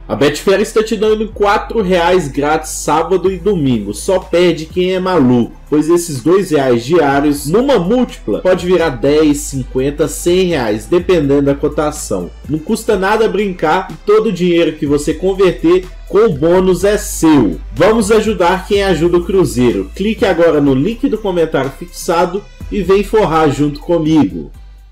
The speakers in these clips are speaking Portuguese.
A Betfair está te dando R$4 grátis sábado e domingo. Só perde quem é maluco, pois esses R$2 diários numa múltipla pode virar 10, 50, 100 reais, dependendo da cotação. Não custa nada brincar e todo o dinheiro que você converter com bônus é seu. Vamos ajudar quem ajuda o Cruzeiro. Clique agora no link do comentário fixado e vem forrar junto comigo.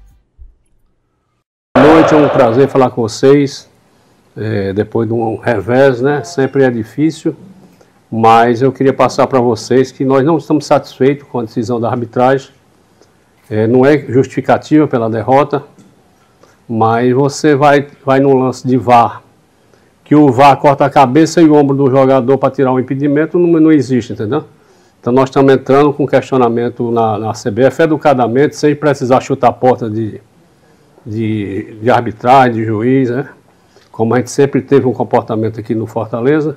Boa noite, é um prazer falar com vocês. Depois de um revés, né? Sempre é difícil, mas eu queria passar para vocês que nós não estamos satisfeitos com a decisão da arbitragem. Não é justificativa pela derrota, mas você vai no lance de VAR, que o VAR corta a cabeça e o ombro do jogador para tirar o impedimento, não existe, entendeu? Então nós estamos entrando com questionamento na CBF educadamente, sem precisar chutar a porta de arbitragem, de juiz, né? Como a gente sempre teve um comportamento aqui no Fortaleza,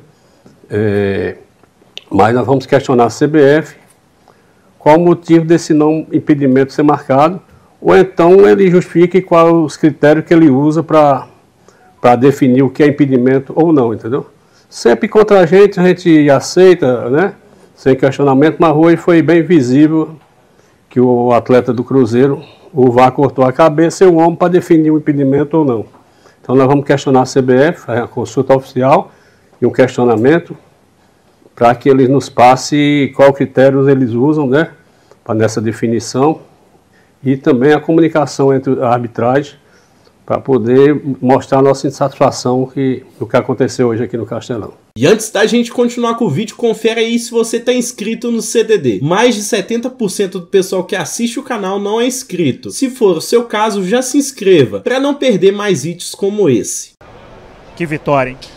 mas nós vamos questionar a CBF qual o motivo desse não impedimento ser marcado, ou então ele justifique quais os critérios que ele usa para definir o que é impedimento ou não, entendeu? Sempre contra a gente aceita, né? Sem questionamento, mas hoje foi bem visível que o atleta do Cruzeiro, o VAR cortou a cabeça e o ombro para definir o impedimento ou não. Então nós vamos questionar a CBF, a consulta oficial e um questionamento para que eles nos passem qual critérios eles usam, né, para nessa definição, e também a comunicação entre a arbitragem para poder mostrar a nossa insatisfação do que aconteceu hoje aqui no Castelão. E antes da gente continuar com o vídeo, confere aí se você está inscrito no CDD. Mais de 70% do pessoal que assiste o canal não é inscrito. Se for o seu caso, já se inscreva, para não perder mais vídeos como esse. Que vitória, hein?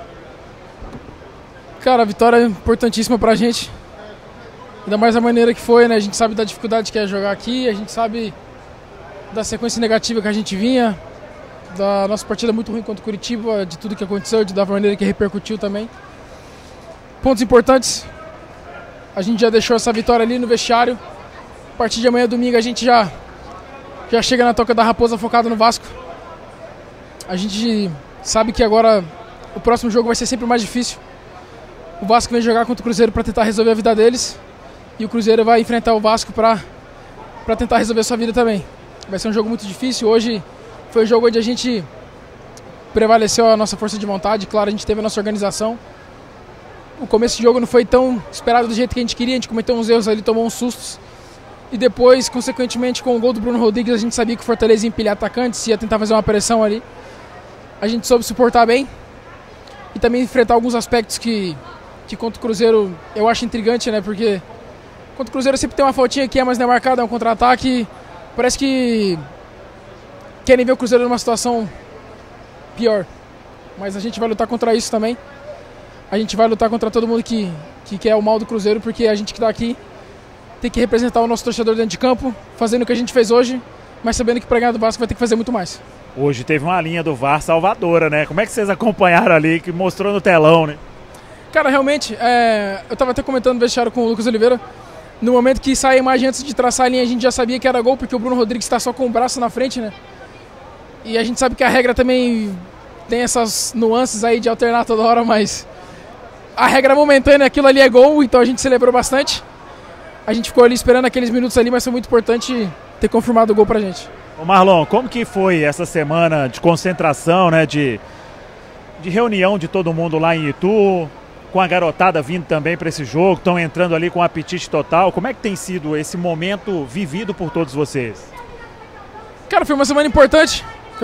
Cara, a vitória é importantíssima pra gente. Ainda mais a maneira que foi, né? A gente sabe da dificuldade que é jogar aqui, a gente sabe da sequência negativa que a gente vinha, da nossa partida muito ruim contra o Curitiba, de tudo que aconteceu, da maneira que repercutiu também. Pontos importantes, a gente já deixou essa vitória ali no vestiário. A partir de amanhã, domingo, a gente já chega na Toca da Raposa focado no Vasco. A gente sabe que agora o próximo jogo vai ser sempre mais difícil. O Vasco vem jogar contra o Cruzeiro para tentar resolver a vida deles, e o Cruzeiro vai enfrentar o Vasco para tentar resolver a sua vida também. Vai ser um jogo muito difícil. Hoje foi um jogo onde a gente prevaleceu a nossa força de vontade. Claro, a gente teve a nossa organização. O começo de jogo não foi tão esperado do jeito que a gente queria. A gente cometeu uns erros ali, tomou uns sustos. E depois, consequentemente, com o gol do Bruno Rodrigues, a gente sabia que o Fortaleza ia empilhar atacantes, ia tentar fazer uma pressão ali. A gente soube suportar bem e também enfrentar alguns aspectos que contra o Cruzeiro eu acho intrigante, né? Porque contra o Cruzeiro sempre tem uma faltinha aqui, mas não é marcada, é um contra-ataque. Parece que querem ver o Cruzeiro numa situação pior, mas a gente vai lutar contra isso também. A gente vai lutar contra todo mundo que quer o mal do Cruzeiro, porque a gente que está aqui tem que representar o nosso torcedor dentro de campo, fazendo o que a gente fez hoje, mas sabendo que para ganhar do Vasco vai ter que fazer muito mais. Hoje teve uma linha do VAR salvadora, né? Como é que vocês acompanharam ali, que mostrou no telão, né? Cara, realmente, eu estava até comentando no vestiário com o Lucas Oliveira. No momento que sai a imagem antes de traçar a linha, a gente já sabia que era gol, porque o Bruno Rodrigues está só com o braço na frente, né? E a gente sabe que a regra também tem essas nuances aí de alternar toda hora, mas a regra momentânea, aquilo ali é gol, então a gente celebrou bastante. A gente ficou ali esperando aqueles minutos ali, mas foi muito importante ter confirmado o gol pra gente. Ô Marlon, como que foi essa semana de concentração, né, de reunião de todo mundo lá em Itu, com a garotada vindo também para esse jogo, estão entrando ali com apetite total? Como é que tem sido esse momento vivido por todos vocês? Cara, foi uma semana importante.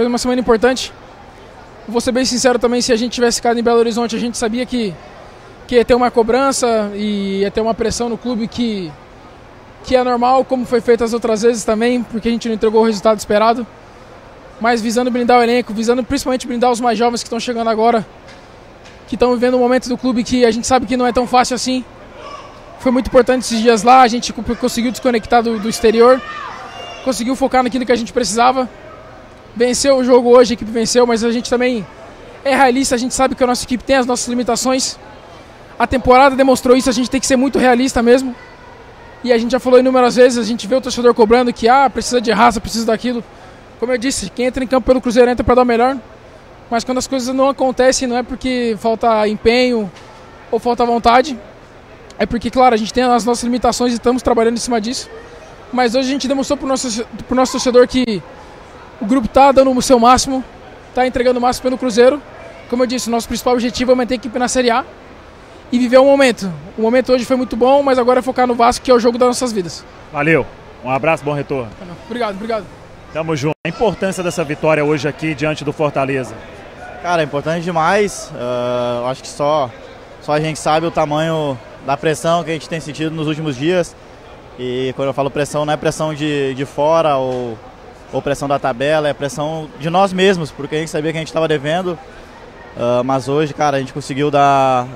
Vou ser bem sincero também, se a gente tivesse ficado em Belo Horizonte, a gente sabia que ia ter uma cobrança e ia ter uma pressão no clube que é normal, como foi feito as outras vezes também, porque a gente não entregou o resultado esperado. Mas visando blindar o elenco, visando principalmente blindar os mais jovens que estão chegando agora, que estão vivendo um momento do clube que a gente sabe que não é tão fácil assim. Foi muito importante esses dias lá, a gente conseguiu desconectar do exterior, conseguiu focar naquilo que a gente precisava. Venceu o jogo hoje, a equipe venceu, mas a gente também é realista, a gente sabe que a nossa equipe tem as nossas limitações. A temporada demonstrou isso, a gente tem que ser muito realista mesmo. E a gente já falou inúmeras vezes, a gente vê o torcedor cobrando que precisa de raça, precisa daquilo. Como eu disse, quem entra em campo pelo Cruzeiro entra para dar o melhor. Mas quando as coisas não acontecem, não é porque falta empenho ou falta vontade. É porque, claro, a gente tem as nossas limitações e estamos trabalhando em cima disso. Mas hoje a gente demonstrou para o nosso torcedor que o grupo está dando o seu máximo, está entregando o máximo pelo Cruzeiro. Como eu disse, o nosso principal objetivo é manter a equipe na Série A e viver o momento. O momento hoje foi muito bom, mas agora é focar no Vasco, que é o jogo das nossas vidas. Valeu, um abraço, bom retorno. Obrigado. Tamo junto. A importância dessa vitória hoje aqui diante do Fortaleza? Cara, é importante demais. Acho que só a gente sabe o tamanho da pressão que a gente tem sentido nos últimos dias. E quando eu falo pressão, não é pressão de fora ou pressão da tabela, é pressão de nós mesmos, porque a gente sabia que a gente estava devendo. Mas hoje, cara, a gente conseguiu dar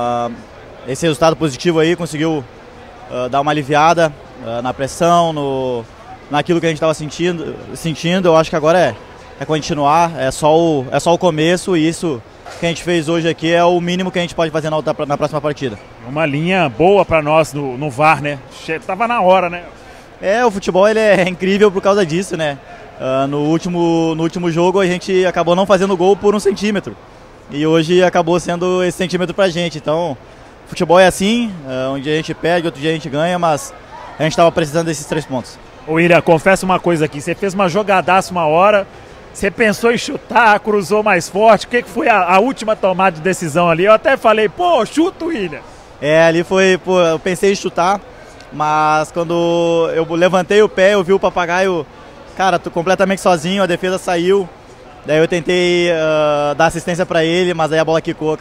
esse resultado positivo aí, conseguiu dar uma aliviada na pressão, naquilo que a gente estava sentindo. Eu acho que agora é continuar, é só o começo, e isso que a gente fez hoje aqui é o mínimo que a gente pode fazer na próxima partida. Uma linha boa para nós no VAR, né? Tava na hora, né? O futebol ele é incrível por causa disso, né? No último jogo a gente acabou não fazendo gol por 1 centímetro. E hoje acabou sendo esse centímetro pra gente. Então, futebol é assim, um dia a gente perde, outro dia a gente ganha, mas a gente estava precisando desses 3 pontos. Ô William, confessa uma coisa aqui, você fez uma jogadaça uma hora, você pensou em chutar, cruzou mais forte, o que foi a última tomada de decisão ali? Eu até falei, pô, chuta, William. Ali foi, eu pensei em chutar, mas quando eu levantei o pé, eu vi o papagaio, cara, tô completamente sozinho, a defesa saiu. Daí eu tentei dar assistência para ele, mas aí a bola quicou,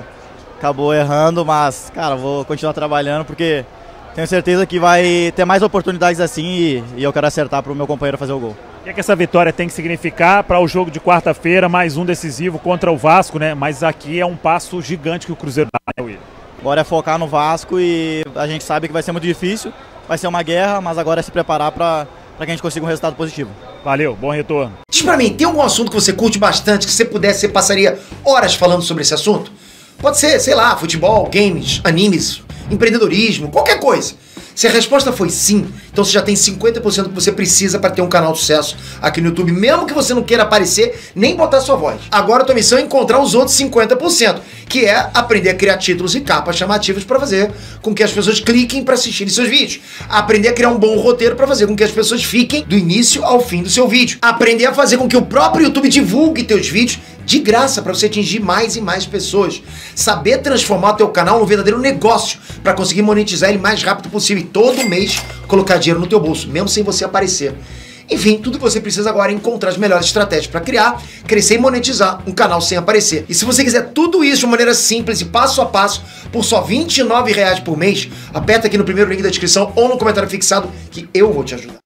acabou errando, mas, cara, vou continuar trabalhando porque tenho certeza que vai ter mais oportunidades assim e eu quero acertar para o meu companheiro fazer o gol. O que essa vitória tem que significar para o jogo de quarta-feira, mais um decisivo contra o Vasco, né? Mas aqui é um passo gigante que o Cruzeiro dá, né, William? Agora é focar no Vasco e a gente sabe que vai ser muito difícil, vai ser uma guerra, mas agora é se preparar para que a gente consiga um resultado positivo. Valeu, bom retorno. Diz pra mim, tem algum assunto que você curte bastante, que você pudesse, você passaria horas falando sobre esse assunto? Pode ser, sei lá, futebol, games, animes, empreendedorismo, qualquer coisa. Se a resposta foi sim, então você já tem 50% que você precisa para ter um canal de sucesso aqui no YouTube, mesmo que você não queira aparecer nem botar sua voz. Agora a tua missão é encontrar os outros 50%, que é aprender a criar títulos e capas chamativas para fazer com que as pessoas cliquem para assistirem seus vídeos. Aprender a criar um bom roteiro para fazer com que as pessoas fiquem do início ao fim do seu vídeo. Aprender a fazer com que o próprio YouTube divulgue teus vídeos de graça para você atingir mais e mais pessoas. Saber transformar o teu canal num verdadeiro negócio para conseguir monetizar ele mais rápido possível e todo mês colocar dinheiro no teu bolso, mesmo sem você aparecer. Enfim, tudo que você precisa agora é encontrar as melhores estratégias para criar, crescer e monetizar um canal sem aparecer. E se você quiser tudo isso de maneira simples e passo a passo, por só R$29 por mês, aperta aqui no primeiro link da descrição ou no comentário fixado que eu vou te ajudar.